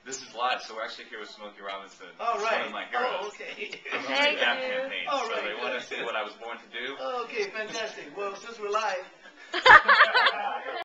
This is live, so we're actually here with Smokey Robinson. Oh, right. One of my heroes. Oh, okay. I'm from Thank the rap you. campaign, Oh, so right. they want to see what I was born to do. Okay, fantastic. Well, since we're live,